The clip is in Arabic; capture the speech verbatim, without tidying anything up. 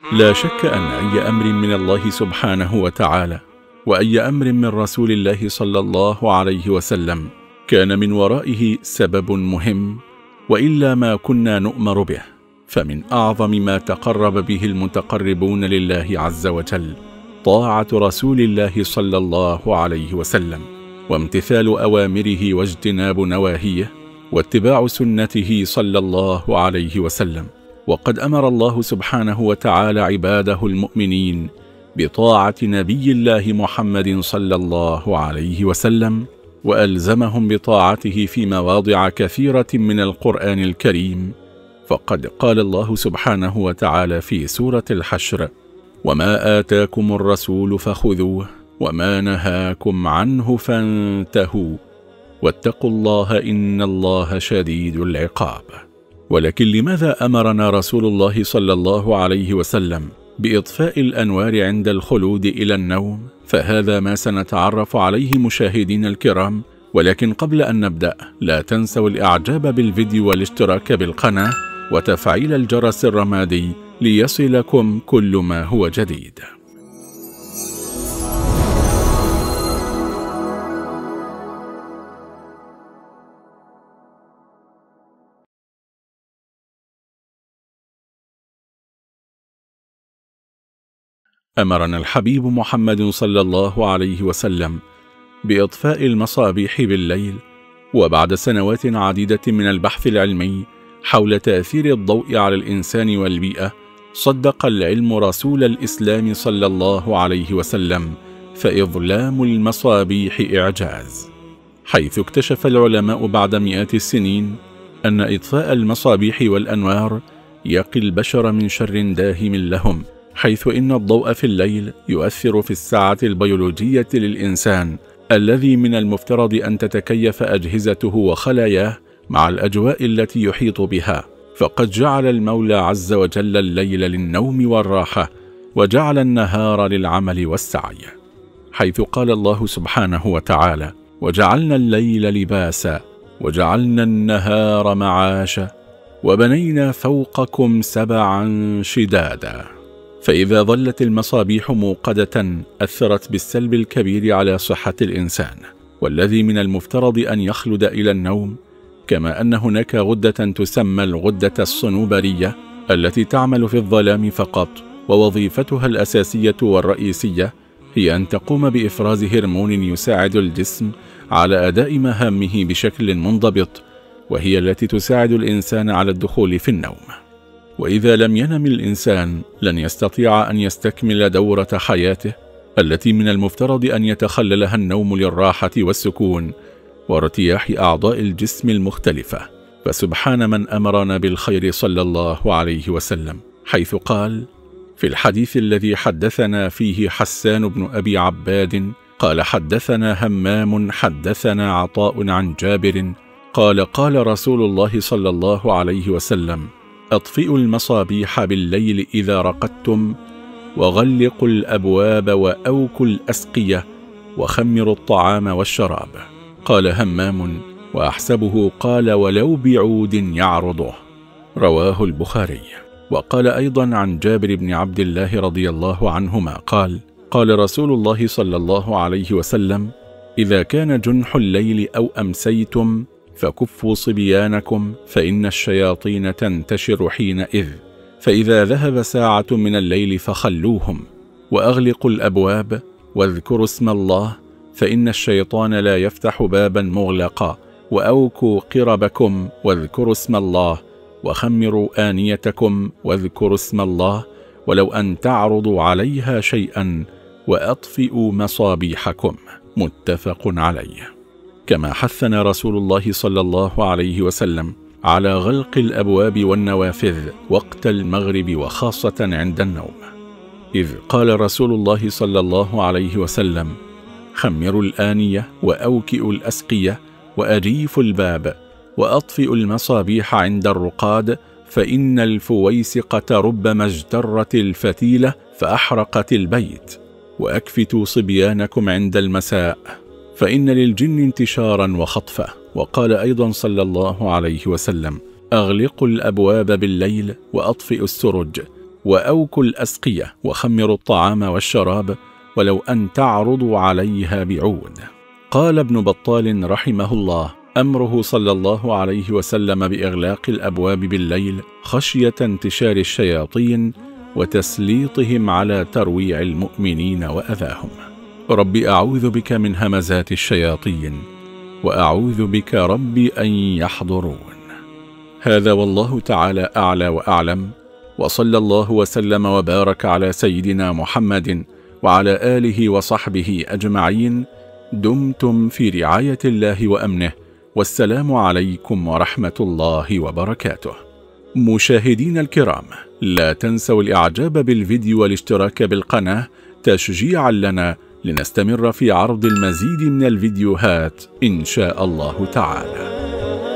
لا شك أن أي أمر من الله سبحانه وتعالى وأي أمر من رسول الله صلى الله عليه وسلم كان من ورائه سبب مهم، وإلا ما كنا نؤمر به. فمن أعظم ما تقرب به المتقربون لله عز وجل طاعة رسول الله صلى الله عليه وسلم، وامتثال أوامره واجتناب نواهيه، واتباع سنته صلى الله عليه وسلم. وقد أمر الله سبحانه وتعالى عباده المؤمنين بطاعة نبي الله محمد صلى الله عليه وسلم، وألزمهم بطاعته في مواضع كثيرة من القرآن الكريم. فقد قال الله سبحانه وتعالى في سورة الحشر: وما آتاكم الرسول فخذوه وما نهاكم عنه فانتهوا واتقوا الله إن الله شديد العقاب. ولكن لماذا أمرنا رسول الله صلى الله عليه وسلم بإطفاء الأنوار عند الخلود إلى النوم؟ فهذا ما سنتعرف عليه مشاهدين الكرام. ولكن قبل أن نبدأ لا تنسوا الإعجاب بالفيديو والاشتراك بالقناة وتفعيل الجرس الرمادي ليصلكم كل ما هو جديد. أمرنا الحبيب محمد صلى الله عليه وسلم بإطفاء المصابيح بالليل، وبعد سنوات عديدة من البحث العلمي حول تأثير الضوء على الإنسان والبيئة، صدق العلم رسول الإسلام صلى الله عليه وسلم، فإظلام المصابيح إعجاز، حيث اكتشف العلماء بعد مئات السنين أن إطفاء المصابيح والأنوار يقي البشر من شر داهم لهم، حيث إن الضوء في الليل يؤثر في الساعة البيولوجية للإنسان الذي من المفترض أن تتكيف أجهزته وخلاياه مع الأجواء التي يحيط بها. فقد جعل المولى عز وجل الليل للنوم والراحة، وجعل النهار للعمل والسعي، حيث قال الله سبحانه وتعالى: وجعلنا الليل لباسا وجعلنا النهار معاشا وبنينا فوقكم سبعا شدادا. فإذا ظلت المصابيح موقدة أثرت بالسلب الكبير على صحة الإنسان، والذي من المفترض أن يخلد إلى النوم. كما أن هناك غدة تسمى الغدة الصنوبرية التي تعمل في الظلام فقط، ووظيفتها الأساسية والرئيسية هي أن تقوم بإفراز هرمون يساعد الجسم على أداء مهامه بشكل منضبط، وهي التي تساعد الإنسان على الدخول في النوم. وإذا لم ينم الإنسان لن يستطيع أن يستكمل دورة حياته التي من المفترض أن يتخللها النوم للراحة والسكون وارتياح أعضاء الجسم المختلفة. فسبحان من أمرنا بالخير صلى الله عليه وسلم، حيث قال في الحديث الذي حدثنا فيه حسان بن أبي عباد قال: حدثنا همام حدثنا عطاء عن جابر قال: قال رسول الله صلى الله عليه وسلم: أطفئوا المصابيح بالليل إذا رقدتم، وغلقوا الأبواب وأوكوا الأسقية، وخمروا الطعام والشراب. قال همام: وأحسبه قال: ولو بعود يعرضه. رواه البخاري. وقال أيضا عن جابر بن عبد الله رضي الله عنهما قال: قال رسول الله صلى الله عليه وسلم: إذا كان جنح الليل أو أمسيتم فكفوا صبيانكم، فإن الشياطين تنتشر حينئذ، فإذا ذهب ساعة من الليل فخلوهم، وأغلقوا الأبواب، واذكروا اسم الله، فإن الشيطان لا يفتح بابا مغلقا، وأوكوا قربكم واذكروا اسم الله، وخمروا آنيتكم واذكروا اسم الله، ولو أن تعرضوا عليها شيئا، وأطفئوا مصابيحكم. متفق عليه. كما حثنا رسول الله صلى الله عليه وسلم على غلق الأبواب والنوافذ وقت المغرب، وخاصة عند النوم، إذ قال رسول الله صلى الله عليه وسلم: خمروا الآنية وأوكئوا الأسقية وأجيفوا الباب وأطفئوا المصابيح عند الرقاد، فإن الفويسقة ربما اجترت الفتيلة فأحرقت البيت، وأكفتوا صبيانكم عند المساء، فإن للجن انتشارا وخطفة. وقال أيضا صلى الله عليه وسلم: أغلقوا الأبواب بالليل وأطفئوا السرج، وأوكوا الأسقية وخمروا الطعام والشراب ولو أن تعرضوا عليها بعود. قال ابن بطال رحمه الله: أمره صلى الله عليه وسلم بإغلاق الأبواب بالليل خشية انتشار الشياطين وتسليطهم على ترويع المؤمنين وأذاهم. رب أعوذ بك من همزات الشياطين وأعوذ بك رب أن يحضرون. هذا والله تعالى أعلى وأعلم، وصلى الله وسلم وبارك على سيدنا محمد وعلى آله وصحبه أجمعين. دمتم في رعاية الله وأمنه، والسلام عليكم ورحمة الله وبركاته. مشاهدين الكرام، لا تنسوا الإعجاب بالفيديو والاشتراك بالقناة تشجيعا لنا لنستمر في عرض المزيد من الفيديوهات إن شاء الله تعالى.